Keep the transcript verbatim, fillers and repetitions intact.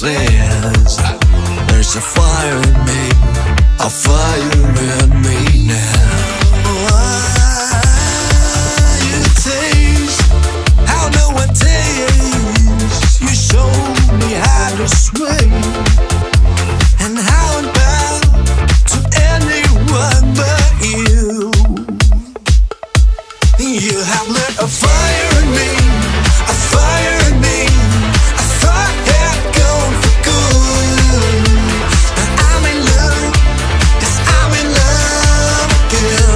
says there's a fire in me, a fire in me now. Why you taste how no one tastes? You showed me how to sway and how I'm bound to anyone but you. You have lit a fire in me, a fire in me. I thought had gone for good, but I'm in love, 'cause I'm in love again.